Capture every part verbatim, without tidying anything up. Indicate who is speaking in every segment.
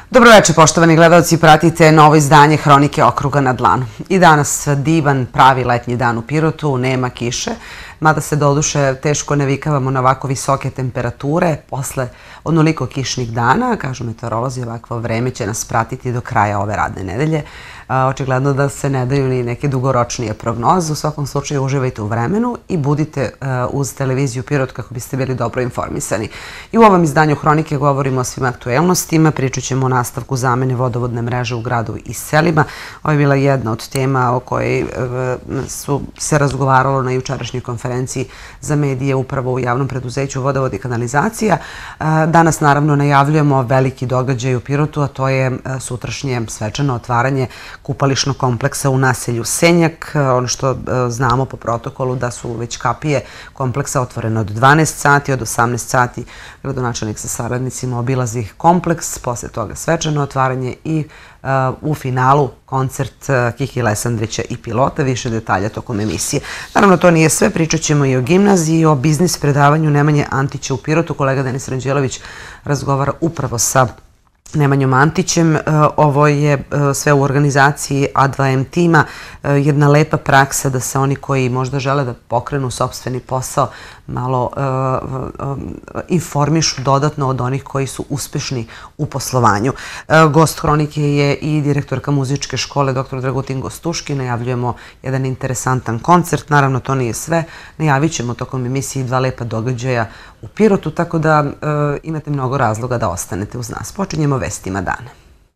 Speaker 1: Dobroveče, poštovani gledalci, pratite novo izdanje Hronike okruga na dlanu. I danas divan, pravi letnji dan u Pirotu, nema kiše, mada se doduše teško navikavamo na ovako visoke temperature posle onoliko kišnih dana. Kažu meteorolozi, ovakvo vreme će nas pratiti do kraja ove radne nedelje. Očigledno da se ne daju ni neke dugoročnije prognoze. U svakom slučaju uživajte u vremenu i budite uz televiziju Pirot kako biste bili dobro informisani. I u ovom izdanju Hronike govorimo o svim aktuelnostima, pričat ćemo o nastavku zamene vodovodne mreže u gradu i selima. Ovo je bila jedna od tema o kojoj su se razgovaralo na jučerašnjoj konferenciji za medije upravo u javnom preduzeću Vodovod i kanalizacija. Danas naravno najavljujemo veliki događaj u Pirotu, a to je sutrašnje svečano otvaranje kupališnog kompleksa u naselju Senjak. Ono što znamo po protokolu da su već kapije kompleksa otvorene od dvanaest sati, od osamnaest sati gradonačelnik sa saradnicima obilazi kompleks, posle toga svečano otvaranje i u finalu koncert Kiki Lesandrića i Pilota. Više detalja tokom emisije. Naravno, to nije sve. Pričat ćemo i o gimnaziji, o biznis predavanju Nemanje Antića u Pirotu. Kolega Denis Ranđelović razgovara upravo sa Nemanjom Antićem. Ovo je sve u organizaciji A dva M tima. Jedna lepa praksa da se oni koji možda žele da pokrenu sopstveni posao malo informišu dodatno od onih koji su uspešni u poslovanju. Gost Hronike je i direktorka muzičke škole doktor Dragutin Gostuški. Najavljujemo jedan interesantan koncert. Naravno, to nije sve. Najavit ćemo tokom emisiji dva lepa događaja u Pirotu, tako da imate mnogo razloga da ostanete uz nas. Počinjemo vestima dana.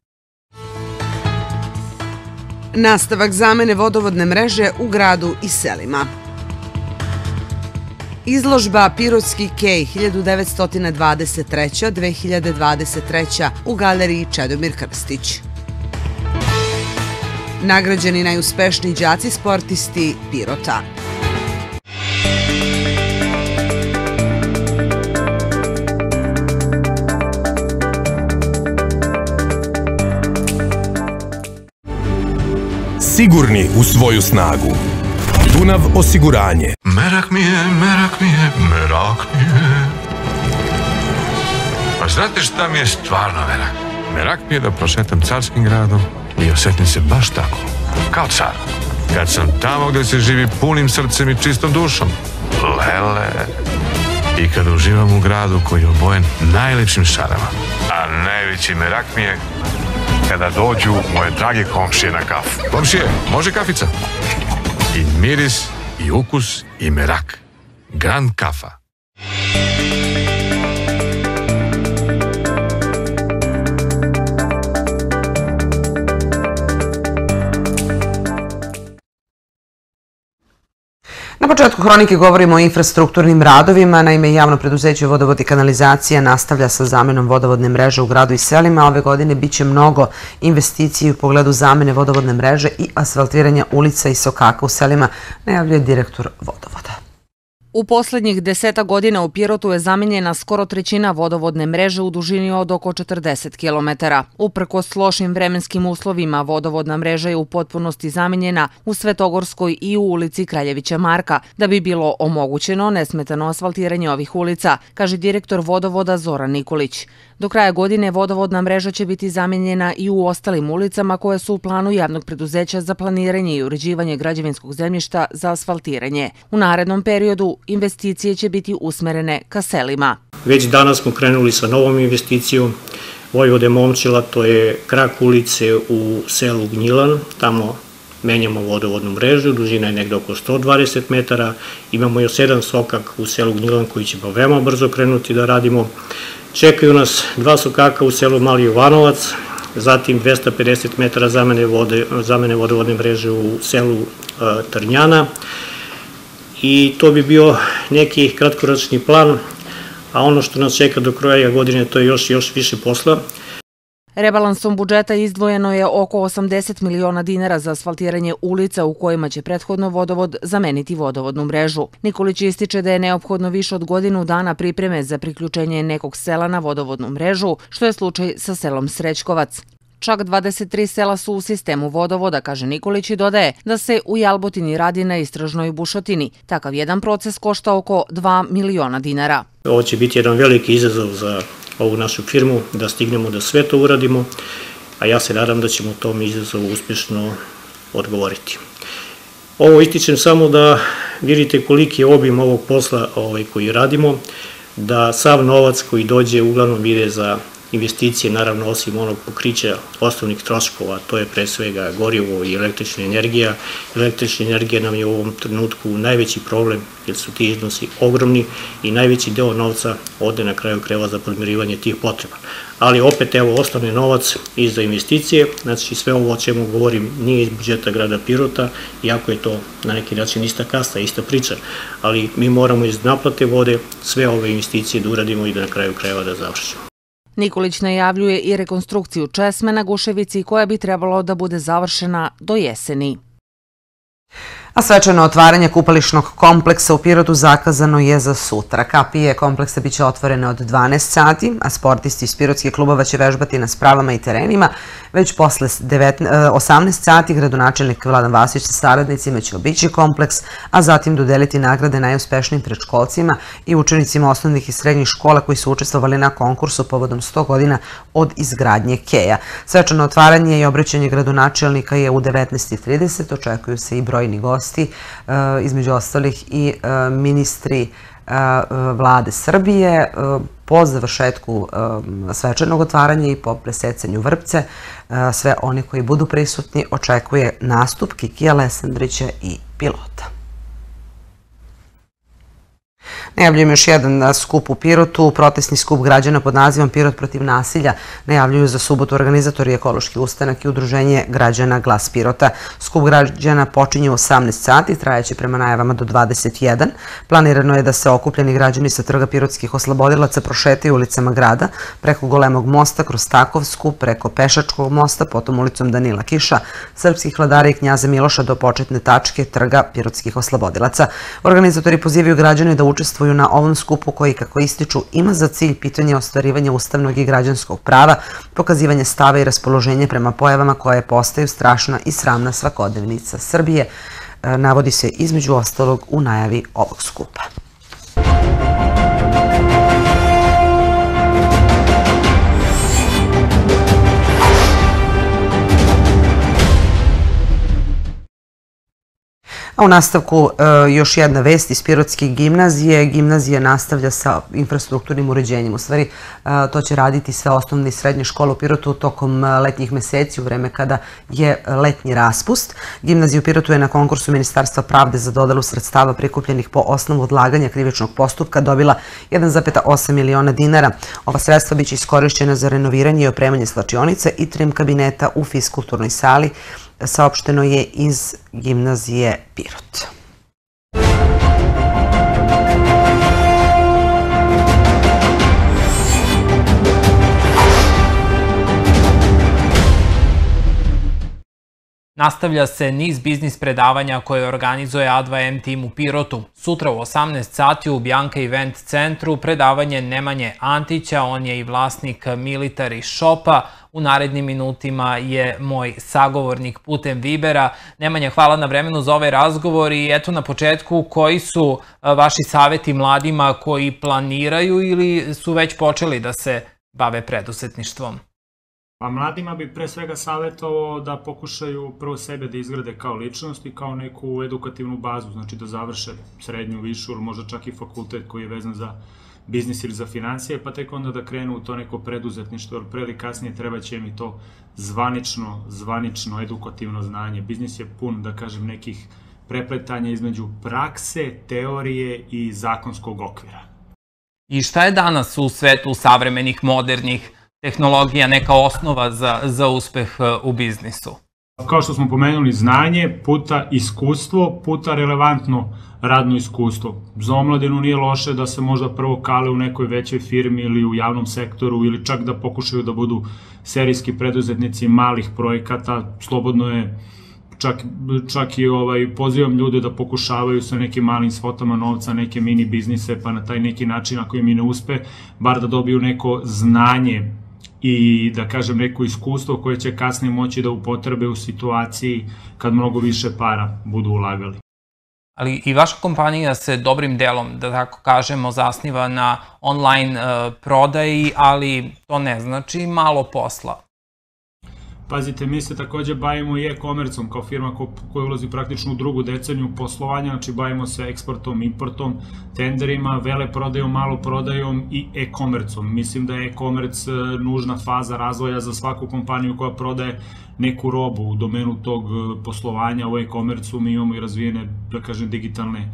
Speaker 1: Nastavak zamene vodovodne mreže u gradu i selima. Izložba Pirotski kej hiljadu devetsto dvadeset treće do dve hiljade dvadeset treće. u galeriji Čedomir Krstić. Nagrađeni najuspešniji đaci sportisti Pirota.
Speaker 2: Sigurni u svoju snagu. Dunav osiguranje.
Speaker 3: Merak mi je, merak mi je, merak mi je. Pa znate šta mi je stvarno merak? Merak mi je da prošetam carskim gradom i osjetim se baš tako, kao car. Kad sam tamo gdje se živi punim srcem i čistom dušom. Lele. I kad uživam u gradu koji je obojen najlepšim šarama. A najveći merak mi je kada dođu moje drage komšije na kafu. Komšije, može kafica? I miris, i ukus, i merak. Grand kafa.
Speaker 1: Na početku Hronike govorimo o infrastrukturnim radovima. Naime, javno preduzeće Vodovod i kanalizacija nastavlja sa zamenom vodovodne mreže u gradu i selima. Ove godine biće mnogo investicija u pogledu zamene vodovodne mreže i asfaltiranja ulica i sokaka u selima, najavljuje direktor Vodovoda.
Speaker 4: U poslednjih deseta godina u Pirotu je zamenjena skoro trećina vodovodne mreže u dužini od oko četrdeset kilometara. Uprkos lošim vremenskim uslovima, vodovodna mreža je u potpunosti zamenjena u Svetogorskoj i u ulici Kraljevića Marka, da bi bilo omogućeno nesmetano asfaltiranje ovih ulica, kaže direktor Vodovoda Zoran Nikolić. Do kraja godine vodovodna mreža će biti zamenjena i u ostalim ulicama koje su u planu javnog preduzeća za planiranje i uređivanje građevinskog zemljišta za asfaltiranje. U narednom periodu investicije će biti usmerene ka selima.
Speaker 5: Već danas smo krenuli sa novom investicijom Vojvode Momčila, to je krak ulice u selu Gnjilan. Tamo menjamo vodovodnu mrežu, dužina je negde oko sto dvadeset metara. Imamo još jedan sokak u selu Gnjilan koji ćemo veoma brzo krenuti da radimo. Čekaju nas dva sokaka u selu Mali Jovanovac, zatim dvesta pedeset metara zamene vodovodne mreže u selu Trnjana. I to bi bio neki kratkoročni plan, a ono što nas čeka do kraja godine to je još, još više posla.
Speaker 4: Rebalansom budžeta izdvojeno je oko osamdeset miliona dinara za asfaltiranje ulica u kojima će prethodno vodovod zameniti vodovodnu mrežu. Nikolić ističe da je neophodno više od godinu dana pripreme za priključenje nekog sela na vodovodnu mrežu, što je slučaj sa selom Srećkovac. Čak dvadeset tri sela su u sistemu vodovoda, kaže Nikolić, i dodaje da se u Jalbotini radi na istražnoj bušotini. Takav jedan proces košta oko dva miliona dinara.
Speaker 5: Ovo će biti jedan veliki izazov za ovu našu firmu, da stignemo da sve to uradimo, a ja se nadam da ćemo tom izazovu uspješno odgovoriti. Ovo ističem samo da vidite koliki je obim ovog posla koji radimo, da sav novac koji dođe uglavnom ide za investicije, naravno osim onog pokrića osnovnih troškova, to je pre svega gorivo i električna energija. Električna energija nam je u ovom trenutku najveći problem jer su ti iznosi ogromni i najveći deo novca ode na kraju krajeva za podmirivanje tih potreba. Ali opet evo ostane novac i za investicije, znači sve ovo o čemu govorim nije iz budžeta grada Pirota, iako je to na neki način ista kasta, ista priča, ali mi moramo iz naplate vode sve ove investicije da uradimo i da na kraju krajeva da završimo.
Speaker 4: Nikolić najavljuje i rekonstrukciju česme na Guševici koja bi trebalo da bude završena do jeseni.
Speaker 1: A svečano otvaranje kupališnog kompleksa u Pirotu zakazano je za sutra. Kapije kompleksa biće otvorene od dvanaest sati, a sportisti iz pirotskih klubova će vežbati na spravama i terenima. Već posle osamnaest sati gradonačelnik Vladan Vasić sa saradnicima će obići kompleks, a zatim dodeliti nagrade najuspešnijim predškolcima i učenicima osnovnih i srednjih škola koji su učestvovali na konkursu povodom sto godina od izgradnje Keja. Svečano otvaranje i obraćanje gradonačelnika je u devetnaest i trideset. Očekuju se i brojni gosti, između ostalih i ministri Vlade Srbije. Po završetku svečanog otvaranja i po presecanju vrpce, sve oni koji budu prisutni očekuje nastup Kikija Lesandrića i pilota. Najavljujem još jedan skup u Pirotu. Protestni skup građana pod nazivom Pirot protiv nasilja najavljuju za subotu organizatori Ekološki ustanak i udruženje građana Glas Pirota. Skup građana počinje u osamnaest sati, trajaće prema najavama do dvadeset jedan. Planirano je da se okupljeni građani sa trga Pirotskih oslobodilaca prošetaju ulicama grada, preko Golemog mosta, kroz Takovsku, preko Pešačkog mosta, potom ulicom Danila Kiša, Srpskih vladara i Knjaza Miloša do početne tačke trga Pirotskih oslobodilaca. Organizatori pozivaju građane da učestvuju na ovom skupu koji, kako ističu, ima za cilj pitanje ostvarivanja ustavnog i građanskog prava, pokazivanje stava i raspoloženje prema pojavama koje postaju strašna i sramna svakodnevnica Srbije, navodi se između ostalog u najavi ovog skupa. A u nastavku još jedna vest iz Pirotske gimnazije. Gimnazija nastavlja sa infrastrukturnim uređenjem. U stvari, to će raditi sve osnovne i srednje škole u Pirotu tokom letnjih meseci, u vreme kada je letnji raspust. Gimnazija u Pirotu je na konkursu Ministarstva pravde za dodelu sredstava prikupljenih po osnovu odlaganja krivičnog postupka dobila jedan zarez osam miliona dinara. Ova sredstva biće iskorišćena za renoviranje i opremanje slačionice i trim kabineta u fiskulturnoj sali, saopšteno je iz gimnazije Pirot.
Speaker 6: Nastavlja se niz biznis predavanja koje organizuje A dva M tim u Pirotu. Sutra u osamnaest sati u Bianca Event centru predavanje Nemanje Antića, on je i vlasnik Military Shopa. U narednim minutima je moj sagovornik putem Vibera. Nemanja, hvala na vremenu za ovaj razgovor i eto na početku, koji su vaši saveti mladima koji planiraju ili su već počeli da se bave preduzetništvom?
Speaker 7: Pa mladima bi pre svega savjetovao da pokušaju prvo sebe da izgrade kao ličnost i kao neku edukativnu bazu, znači da završe srednju, višu ili možda čak i fakultet koji je vezan za biznis ili za financije, pa tek onda da krenu u to neko preduzetništvo, jer pre ili kasnije treba će mi to zvanično, zvanično edukativno znanje. Biznis je pun, da kažem, nekih prepletanja između prakse, teorije i zakonskog okvira.
Speaker 6: I šta je danas u svetu savremenih, modernih tehnologija neka osnova za, za uspeh u biznisu?
Speaker 7: Kao što smo pomenuli, znanje puta iskustvo, puta relevantno radno iskustvo. Za omladinu nije loše da se možda prvo kale u nekoj većoj firmi ili u javnom sektoru ili čak da pokušaju da budu serijski preduzetnici malih projekata. Slobodno je, čak, čak i ovaj, pozivam ljude da pokušavaju sa nekim malim svotama novca, neke mini biznise, pa na taj neki način, ako im i ne uspe, bar da dobiju neko znanje i da kažem neko iskustvo koje će kasnije moći da upotrebe u situaciji kad mnogo više para budu ulagali.
Speaker 6: Ali i vaša kompanija se dobrim delom, da tako kažemo, zasniva na online prodaji, ali to ne znači malo posla.
Speaker 7: Pazite, mi se takođe bavimo i e-komercom kao firma koja ulazi praktično u drugu deceniju poslovanja, znači bavimo se eksportom, importom, tenderima, veleprodajom, maloprodajom i e-komercom. Mislim da je e-komerc nužna faza razvoja za svaku kompaniju koja prodaje neku robu. U domenu tog poslovanja u e-komercu mi imamo i razvijene, da kažem, digitalne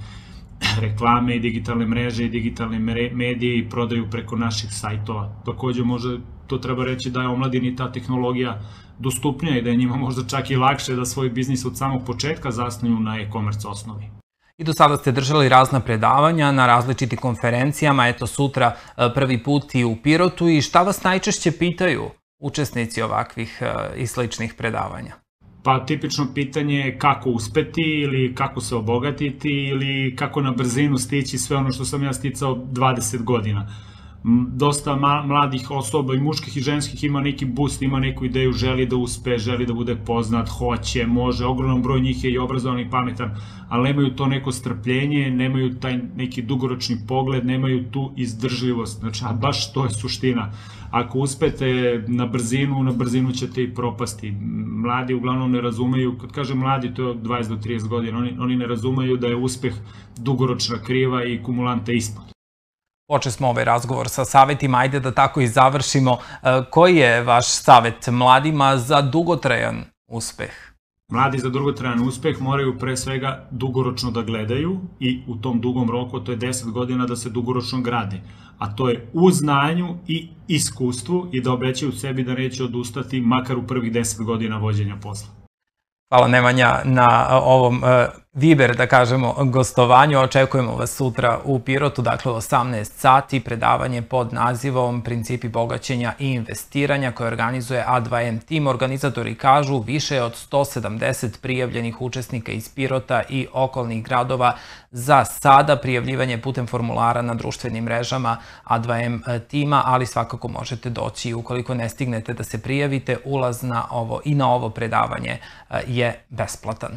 Speaker 7: reklame i digitalne mreže i digitalne medije i prodaju preko naših sajtova. Takođe, možda to treba reći da je omladini ta tehnologija dostupnija i da je njima možda čak i lakše da svoj biznis od samog početka zasnuju na e-commerce osnovi.
Speaker 6: I do sada ste držali razna predavanja na različitim konferencijama, eto sutra prvi put i u Pirotu. I šta vas najčešće pitaju učesnici ovakvih i sličnih predavanja?
Speaker 7: Pa tipično pitanje je kako uspeti ili kako se obogatiti ili kako na brzinu stići sve ono što sam ja sticao dvadeset godina. Dosta mladih osoba i muških i ženskih ima neki boost, ima neku ideju, želi da uspe, želi da bude poznat, hoće, može, ogroman broj njih je i obrazovan i pametan, ali nemaju to neko strpljenje, nemaju taj neki dugoročni pogled, nemaju tu izdržljivost, znači, a baš to je suština. Ako uspete na brzinu, na brzinu ćete i propasti. Mladi uglavnom ne razumeju, kad kažem mladi, to je od dvadeset do trideset godina, oni, oni ne razumeju da je uspeh dugoročna kriva i kumulanta ispod.
Speaker 6: Počeli smo ovaj razgovor sa savetima, ajde da tako i završimo. Koji je vaš savet mladima za dugotrajan uspeh?
Speaker 7: Mladi za dugotrajan uspeh moraju pre svega dugoročno da gledaju i u tom dugom roku, to je deset godina, da se dugoročno grade. A to je u znanju i iskustvu i da obećaju sebi da neće odustati makar u prvih deset godina vođenja posla.
Speaker 6: Hvala Nemanja na ovom Viber, da kažemo, gostovanju. Očekujemo vas sutra u Pirotu, dakle u osamnaest sati, predavanje pod nazivom Principi bogaćenja i investiranja koje organizuje A dva M tim. Organizatori kažu više je od sto sedamdeset prijavljenih učesnika iz Pirota i okolnih gradova. Za sada prijavljivanje putem formulara na društvenim mrežama A dva M tima, ali svakako možete doći ukoliko ne stignete da se prijavite. Ulaz na ovo i na ovo predavanje je besplatan.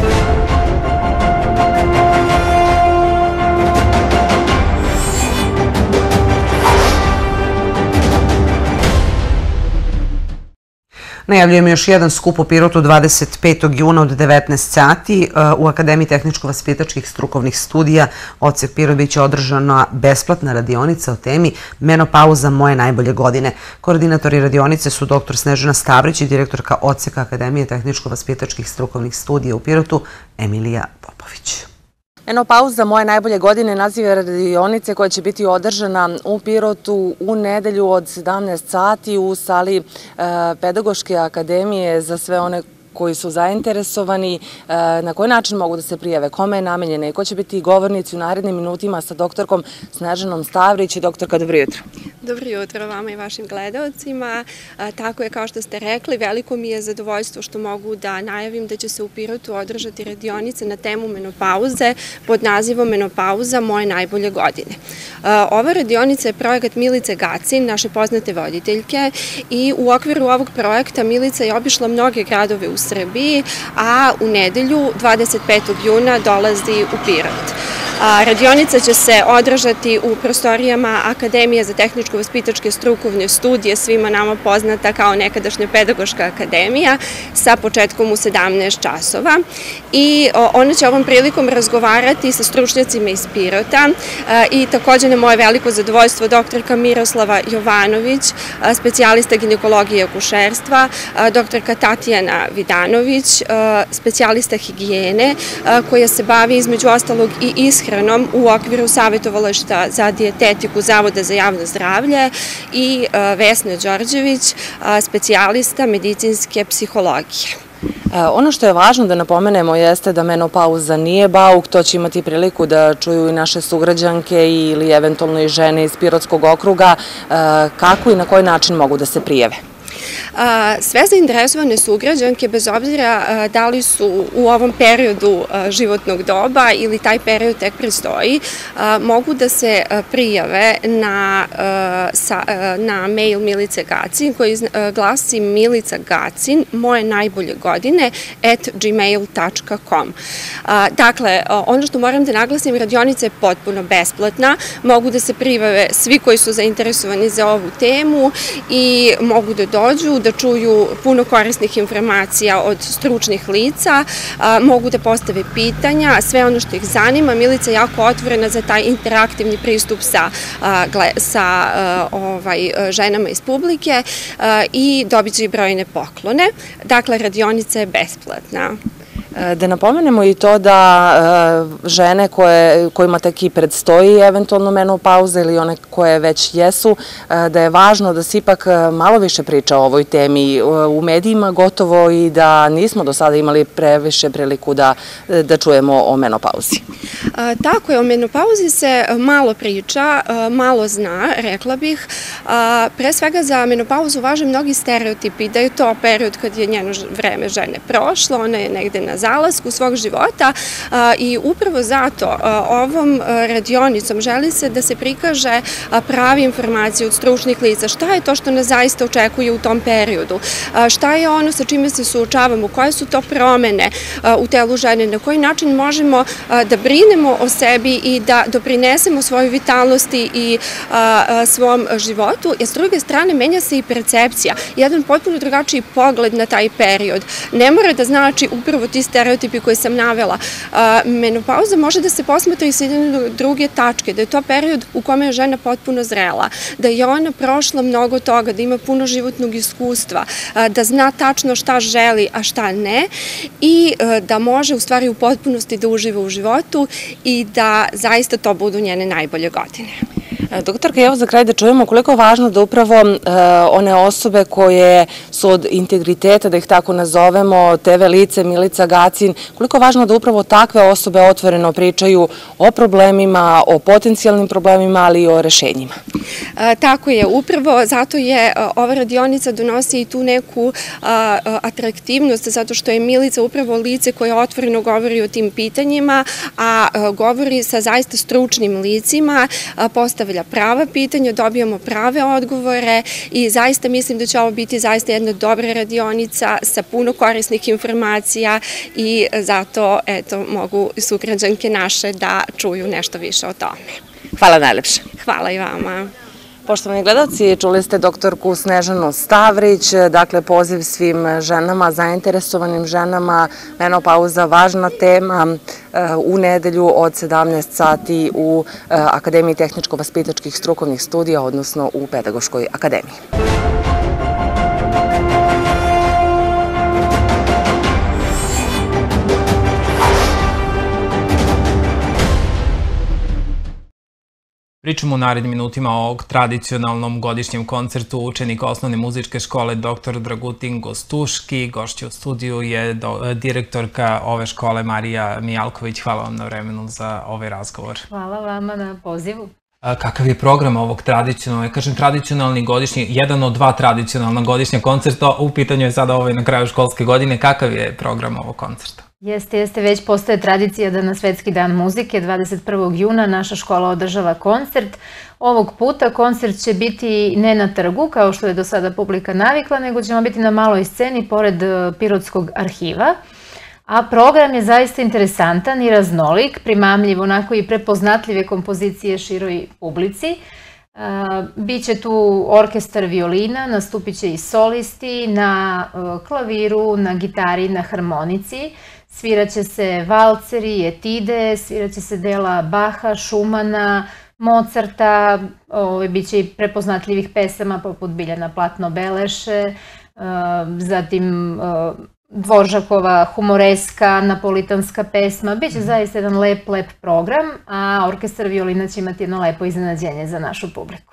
Speaker 1: Najavljujemo još jedan skup u Pirotu dvadeset petog juna od devetnaest sati. U Akademiji tehničko-vaspitačkih strukovnih studija Odsek Pirot biće održana besplatna radionica o temi Menopauza moje najbolje godine. Koordinatori radionice su doktor Snežana Stavrić i direktorka Odseka Akademije tehničko-vaspitačkih strukovnih studija u Pirotu Emilija Popović.
Speaker 8: Menopauza moje najbolje godine naziva radionice koja će biti održana u Pirotu u nedelju od sedamnaest sati u sali Pedagoške akademije za sve one koji su zainteresovani, na koji način mogu da se prijave, kome je namenjena i ko će biti govornici u narednim minutima sa doktorkom Snežanom Stavrić. I doktorka, dobro jutro.
Speaker 9: Dobro jutro vama i vašim gledaocima. Tako je, kao što ste rekli, veliko mi je zadovoljstvo što mogu da najavim da će se u Pirotu održati radionice na temu menopauze pod nazivom Menopauza moje najbolje godine. Ova radionica je projekat Milice Gacin, naše poznate voditeljke, i u okviru ovog projekta Milica je obišla mnoge gradove u Srbiji, a u nedelju dvadeset petog juna dolazi u Pirot. Radionica će se održati u prostorijama Akademije za tehničko-vaspitačke strukovne studije, svima nama poznata kao nekadašnja Pedagoška akademija, sa početkom u sedamnaest časova. I ona će ovom prilikom razgovarati sa stručnjacima iz Pirota i takođe na moje veliko zadovoljstvo doktorka Miroslava Jovanović, specijalista ginekologije i akušerstva, doktorka Tatjana Vidanović, specijalista higijene, koja se bavi između ostalog i ishranom u okviru savjetovalaštva za dijetetiku Zavoda za javno zdravlje, i Vesna Đorđević, specijalista medicinske psihologije.
Speaker 8: Ono što je važno da napomenemo jeste da menopauza nije bauk, to će imati priliku da čuju i naše sugrađanke ili eventualno i žene iz Pirotskog okruga. Kako i na koji način mogu da se prijave?
Speaker 9: Sve zainteresovane sugrađanke, bez obzira da li su u ovom periodu životnog doba ili taj period tek predstoji, mogu da se prijave na, na mail Milice Gacin koji glasi Milica Gacin, moje najbolje godine, at gmail tačka com. Dakle, ono što moram da naglasim, radionica je potpuno besplatna, mogu da se prijave svi koji su zainteresovani za ovu temu i mogu da dođu, da čuju puno korisnih informacija od stručnih lica, mogu da postave pitanja, sve ono što ih zanima. Milica je jako otvorena za taj interaktivni pristup sa, sa ovaj, ženama iz publike i dobit će i brojne poklone. Dakle, radionica je besplatna.
Speaker 8: Da napomenemo i to da žene koje, kojima tek i predstoji eventualno menopauza ili one koje već jesu, da je važno da se ipak malo više priča o ovoj temi u medijima, gotovo i da nismo do sada imali previše priliku da, da čujemo o menopauzi.
Speaker 9: Tako je, o menopauzi se malo priča, malo zna, rekla bih. Pre svega za menopauzu važe mnogi stereotipi, da je to period kad je njeno vreme žene prošlo, ona je negde na zalasku svog života i upravo zato ovom radionicom želi se da se prikaže pravi informacije od stručnih lica. Šta je to što nas zaista očekuje u tom periodu? Šta je ono sa čime se suočavamo? Koje su to promene u telu žene? Na koji način možemo da brinemo o sebi i da doprinesemo svojoj vitalnosti i svom životu? A s druge strane, menja se i percepcija. Jedan potpuno drugačiji pogled na taj period. Ne mora da znači upravo ti stereotipi koje sam navela. Menopauza može da se posmatra i sa jedne druge tačke, da je to period u kome je žena potpuno zrela, da je ona prošla mnogo toga, da ima puno životnog iskustva, da zna tačno šta želi, a šta ne i da može u stvari u potpunosti da uživa u životu i da zaista to budu njene najbolje godine.
Speaker 8: Doktorka, evo za kraj da čujemo koliko je važno da upravo one osobe koje su od integriteta, da ih tako nazovemo, te velice, Milica Gacin, koliko je važno da upravo takve osobe otvoreno pričaju o problemima, o potencijalnim problemima, ali i o rešenjima.
Speaker 9: Tako je, upravo zato je ova radionica donosi i tu neku atraktivnost, zato što je Milica upravo lice koje otvoreno govori o tim pitanjima, a govori sa zaista stručnim licima, postavlja prava pitanja, dobijamo prave odgovore i zaista mislim da će ovo biti zaista jedna dobra radionica sa puno korisnih informacija i zato eto, mogu sugrađanke naše da čuju nešto više o tome.
Speaker 8: Hvala najlepše.
Speaker 9: Hvala i vama.
Speaker 8: Poštovani gledalci, čuli ste doktorku Snežanu Stavrić, dakle poziv svim ženama, zainteresovanim ženama, menopauza, važna tema u nedelju od sedamnaest sati u Akademiji tehničko-vaspitačkih strukovnih studija, odnosno u Pedagoškoj akademiji.
Speaker 6: Pričamo u narednim minutima o tradicionalnom godišnjem koncertu učenika osnovne muzičke škole doktor Dragutin Gostuški. Gošća u studiju je direktorka ove škole Marija Mijalković. Hvala vam na vremenu za ovaj razgovor.
Speaker 10: Hvala vama na pozivu.
Speaker 6: Kakav je program ovog tradicionalnog, kažem tradicionalni godišnji, jedan od dva tradicionalna godišnja koncerta, u pitanju je sada ovaj na kraju školske godine, kakav je program ovog koncerta?
Speaker 10: Jeste, jeste, već postoje tradicija da na Svetski dan muzike dvadeset prvog juna naša škola održava koncert. Ovog puta koncert će biti ne na trgu, kao što je do sada publika navikla, nego ćemo biti na maloj sceni pored Pirotskog arhiva. A program je zaista interesantan i raznolik, primamljiv, onako i prepoznatljive kompozicije široj publici. Biće tu orkestar violina, nastupit će i solisti na klaviru, na gitari, na harmonici. Sviraće se valceri, etide, sviraće se dela Baha, Šumana, Mozarta, biće i prepoznatljivih pesama poput Biljana Platno Beleše, zatim Dvoržakova humoreska, napolitanska pesma. Biće zaista jedan lep, lep program, a orkestar violina će imati jedno lepo iznenađenje za našu publiku.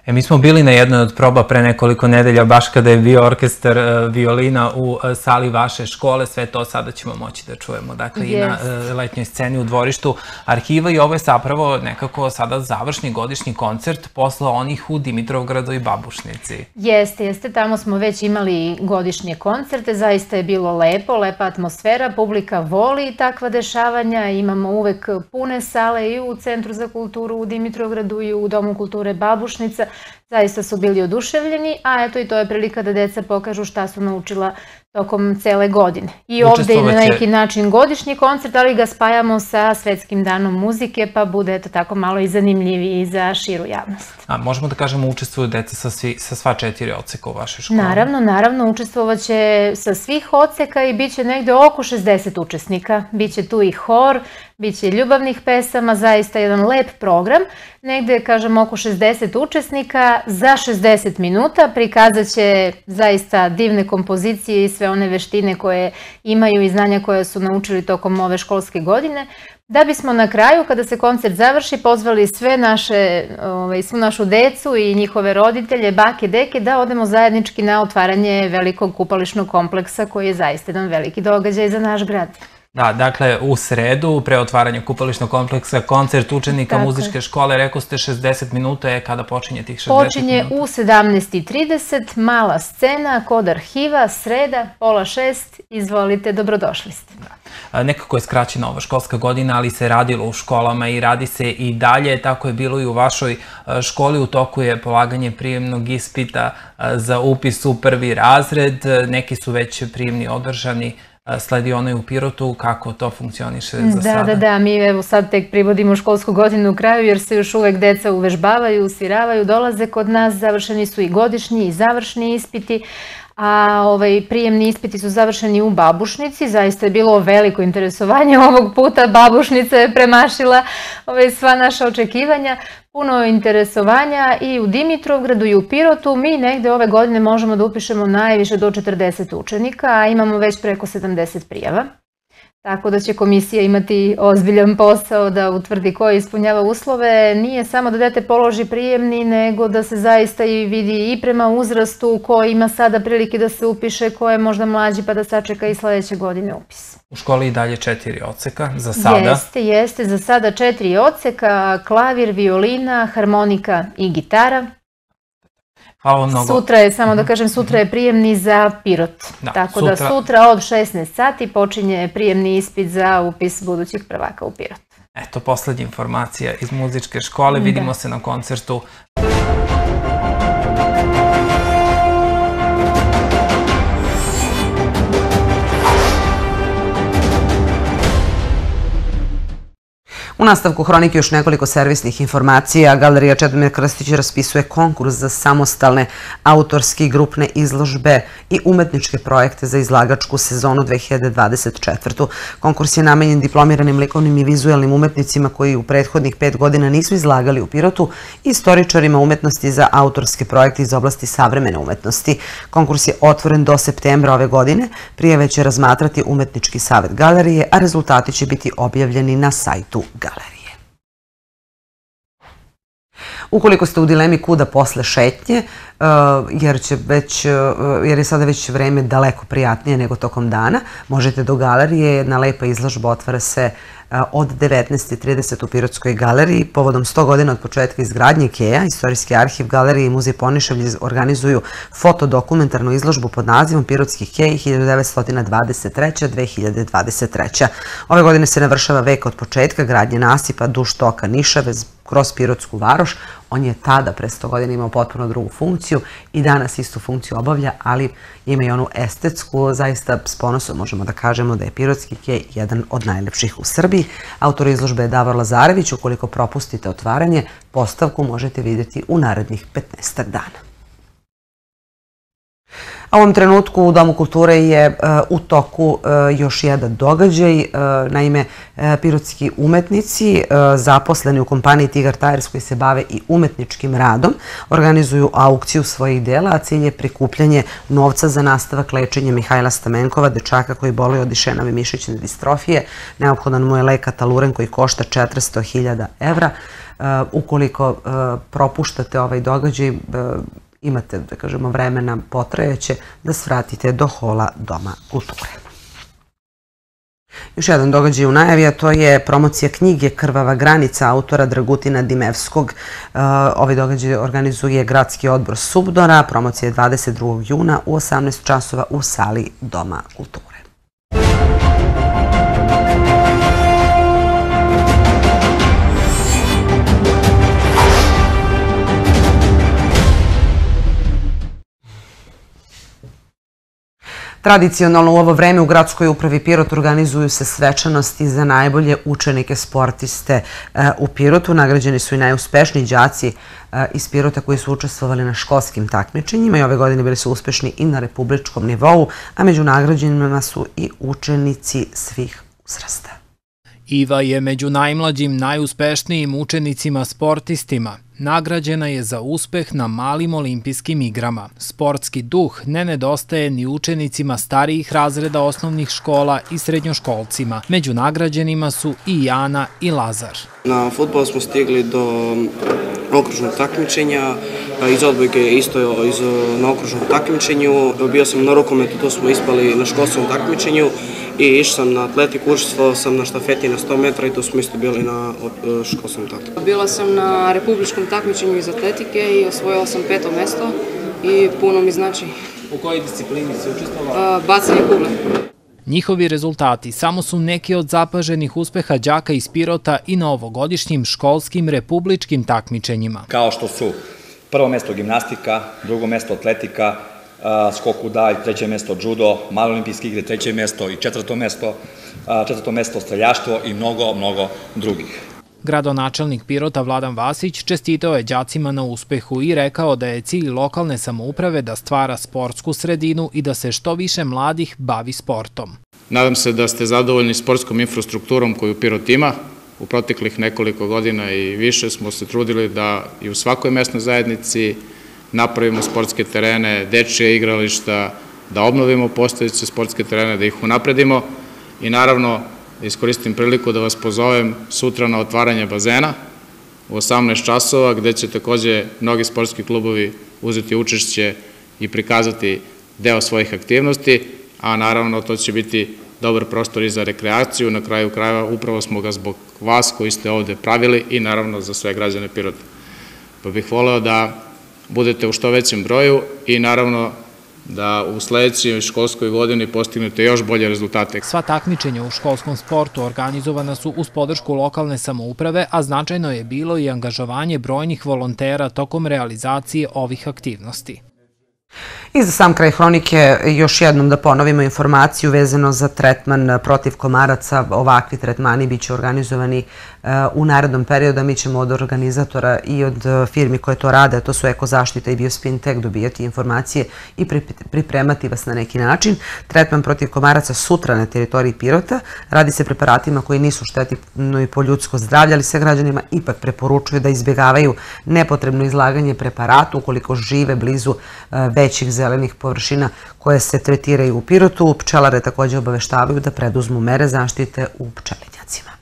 Speaker 6: E, mi smo bili na jednoj od proba pre nekoliko nedelja, baš kada je bio orkestar violina u sali vaše škole. Sve to sada ćemo moći da čujemo, dakle, i na letnjoj sceni u dvorištu Arhiva. I ovo je zapravo nekako sada završni godišnji koncert posle onih u Dimitrovgradu i Babušnici.
Speaker 10: Jeste, jeste. Tamo smo već imali godišnje koncerte. Zaista je bilo lepo, lepa atmosfera. Publika voli takva dešavanja. Imamo uvek pune sale i u Centru za kulturu u Dimitrovgradu i u Domu kulture Babušnica. Zaista su bili oduševljeni, a eto i to je prilika da deca pokažu šta su naučila tokom cele godine. I ovde je na neki način godišnji koncert, ali ga spajamo sa Svetskim danom muzike, pa bude eto tako malo i zanimljiviji za širu javnost.
Speaker 6: A možemo da kažemo učestvuju deca sa sva četiri odseka u vašoj školi?
Speaker 10: Naravno, naravno, učestvovaće sa svih odseka i bit će negde oko šezdeset učesnika. Biće tu i hor, biće ljubavnih pesama, zaista jedan lep program. Negde, kažem, oko šezdeset učesnika za šezdeset minuta prikazat će zaista divne kompozicije i sve one veštine koje imaju i znanja koje su naučili tokom ove školske godine. Da bismo na kraju, kada se koncert završi, pozvali sve naše, svu našu decu i njihove roditelje, bake, deke, da odemo zajednički na otvaranje velikog kupališnog kompleksa koji je zaista jedan veliki događaj za naš grad.
Speaker 6: Da, dakle, u sredu, pre otvaranja kupališnog kompleksa, koncert učenika muzičke škole, rekao ste šezdeset minuta je kada počinje tih šezdeset minuta?
Speaker 10: Počinje u sedamnaest i trideset, mala scena, kod Arhiva, sreda, pola šest, izvolite, dobrodošli ste.
Speaker 6: Nekako je skraćena ova školska godina, ali se radilo u školama i radi se i dalje, tako je bilo i u vašoj školi. U toku je polaganje prijemnog ispita za upis u prvi razred, neki su već prijemni održani, sledi onaj u Pirotu, kako to funkcioniše za sada?
Speaker 10: Da, da, da, mi evo sad tek privodimo školsku godinu u kraju jer se još uvek deca uvežbavaju, usviravaju, dolaze kod nas, završeni su i godišnji i završni ispiti, a prijemni ispiti su završeni u Babušnici. Zaista je bilo veliko interesovanje ovog puta, Babušnica je premašila sva naša očekivanja, puno interesovanja i u Dimitrovgradu i u Pirotu. Mi negde ove godine možemo da upišemo najviše do četrdeset učenika, a imamo već preko sedamdeset prijava. Tako da će komisija imati ozbiljan posao da utvrdi ko ispunjava uslove. Nije samo da dete položi prijemni, nego da se zaista i vidi i prema uzrastu ko ima sada prilike da se upiše, ko je možda mlađi pa da sačeka i sledeće godine upis.
Speaker 6: U školi i dalje četiri odseka za sada?
Speaker 10: Jeste, jeste. Za sada četiri odseka, klavir, violina, harmonika i gitara. Sutra je, samo da kažem, sutra je prijemni za Pirot. Tako da sutra od šesnaest sati počinje prijemni ispit za upis budućih prvaka u Pirot.
Speaker 6: Eto, poslednja informacija iz muzičke škole. Vidimo se na koncertu.
Speaker 1: U nastavku hronike još nekoliko servisnih informacija. Galerija Čedomir Krstić raspisuje konkurs za samostalne autorske i grupne izložbe i umetničke projekte za izlagačku sezonu dve hiljade dvadeset četvrte. Konkurs je namenjen diplomiranim likovnim i vizuelnim umetnicima koji u prethodnih pet godina nisu izlagali u Pirotu i istoričarima umetnosti za autorske projekte iz oblasti savremene umetnosti. Konkurs je otvoren do septembra ove godine. Prijave će razmatrati Umetnički savet galerije, a rezultati će biti objavljeni na sajtu galerije. Ukoliko ste u dilemi kuda posle šetnje, jer je sada već vreme daleko prijatnije nego tokom dana, možete do galerije. Jedna lepa izložba otvara se od devetnaest i trideset u Pirotskoj galeriji. Povodom sto godina od početka izgradnje Keja, Istorijski arhiv galerije i Muzej Ponišavlje organizuju fotodokumentarnu izložbu pod nazivom Pirotski Kej hiljadu devetsto dvadeset treća do dve hiljade dvadeset treća. Ove godine se navršava vek od početka gradnje nasipa duž toka Nišave kroz Pirotsku varoš. On je tada, pre sto godina, imao potpuno drugu funkciju i danas istu funkciju obavlja, ali ima i onu estetsku. Zaista s ponosom možemo da kažemo da je Pirotski Kej jedan od najlepših u Srbiji. Autor izložbe je Davor Lazarević. Ukoliko propustite otvaranje, postavku možete vidjeti u narednih petnaestak dana. A u ovom trenutku u Domu kulture je u toku još jedan događaj. Naime, pirotski umetnici zaposleni u kompaniji Tigar Tires koji se bave i umetničkim radom organizuju aukciju svojih dela, a cilj je prikupljanje novca za nastavak lečenja Mihajla Stamenkova, dečaka koji boluje od išenove mišićne distrofije. Neophodan mu je lek Ataluren koji košta četiristo hiljada evra. Ukoliko propuštate ovaj događaj, imate, da kažemo, vremena potrajeće da svratite do hola Doma kulture. Još jedan događaj u najavi, a to je promocija knjige Krvava granica autora Dragutina Dimevskog. Ovaj događaj organizuje Gradski odbor Subdora. Promocija je dvadeset drugog juna u osamnaest časova u sali Doma kulture. Tradicionalno u ovo vreme u Gradskoj upravi Pirot organizuju se svečanosti za najbolje učenike sportiste u Pirotu. Nagrađeni su i najuspešniji đaci iz Pirota koji su učestvovali na školskim takmičenjima i ove godine bili su uspešni i na republičkom nivou, a među nagrađenima su i učenici svih uzrasta.
Speaker 6: Iva je među najmlađim, najuspešnijim učenicima sportistima. Nagrađena je za uspeh na malim olimpijskim igrama. Sportski duh ne nedostaje ni učenicima starijih razreda osnovnih škola i srednjoškolcima. Među nagrađenima su i Jana i Lazar.
Speaker 11: Na fudbal smo stigli do okružnog takmičenja, iz odbojke isto na okružnom takmičenju. Bio sam na rukometu, to smo ispali na školskom takmičenju. I išao sam na atletiku, učestvovao sam na štafeti na sto metara i tu smo isto bili na školskom takmičenju.
Speaker 12: Bila sam na republičkom takmičenju iz atletike i osvojila sam peto mesto i puno mi znači.
Speaker 6: U kojoj disciplini si učestvovala?
Speaker 12: Bacanje kugle.
Speaker 6: Njihovi rezultati samo su neki od zapaženih uspeha đaka iz Pirota i na ovogodišnjim školskim republičkim takmičenjima.
Speaker 13: Kao što su prvo mesto gimnastika, drugo mesto atletika, skok u dalj, treće mesto judo, male olimpijske igre, treće mesto i četvrto mesto, četvrto mesto streljaštvo i mnogo, mnogo drugih.
Speaker 6: Gradonačelnik Pirota Vladan Vasić čestitao je đacima na uspehu i rekao da je cilj lokalne samouprave da stvara sportsku sredinu i da se što više mladih bavi sportom.
Speaker 14: Nadam se da ste zadovoljni sportskom infrastrukturom koju Pirot ima. U proteklih nekoliko godina i više smo se trudili da i u svakoj mesnoj zajednici napravimo sportske terene, dečije igrališta, da obnovimo postojeće sportske terene, da ih unapredimo i naravno iskoristim priliku da vas pozovem sutra na otvaranje bazena u osamnaest časova gde će takođe mnogi sportski klubovi uzeti učešće i prikazati deo svojih aktivnosti, a naravno to će biti dobar prostor i za rekreaciju, na kraju krajeva upravo smo ga zbog vas koji ste ovde pravili i naravno za sve građane Pirota. Pa bih voleo da budete u što većem broju i naravno da u sledećoj školskoj godini postignete još bolje rezultate.
Speaker 6: Sva takmičenja u školskom sportu organizovana su uz podršku lokalne samouprave, a značajno je bilo i angažovanje brojnih volontera tokom realizacije ovih aktivnosti.
Speaker 1: I za sam kraj hronike još jednom da ponovimo informaciju vezano za tretman protiv komaraca. Ovakvi tretmani biće organizovani u narednom periodu, a mi ćemo od organizatora i od firmi koje to rade, to su Ekozaštita i Biospintek, dobijati informacije i pripremati vas na neki način. Tretman protiv komaraca sutra na teritoriji Pirota. Radi se preparatima koji nisu štetni i po ljudsko zdravlje, ali se građanima ipak preporučuju da izbjegavaju nepotrebno izlaganje preparatu ukoliko žive blizu većih zelenih površina koje se tretiraju u Pirotu. Pčelare također obaveštavaju da preduzmu mere zaštite u pčelinjacima.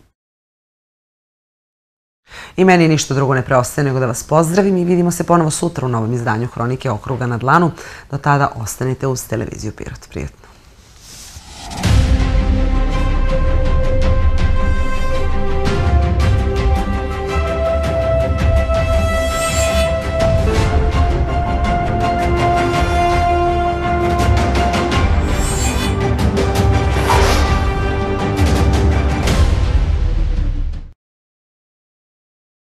Speaker 1: I meni ništa drugo ne preostaje nego da vas pozdravim i vidimo se ponovo sutra u novom izdanju Hronike okruga na dlanu. Do tada ostanite uz televiziju Pirot. Prijatno.